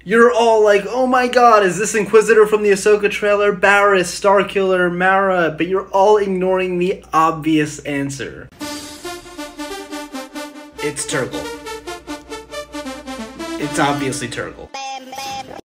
You're all like, oh my god, is this Inquisitor from the Ahsoka trailer? Barriss, Starkiller, Mara, but you're all ignoring the obvious answer. It's Turgle. It's obviously Turgle.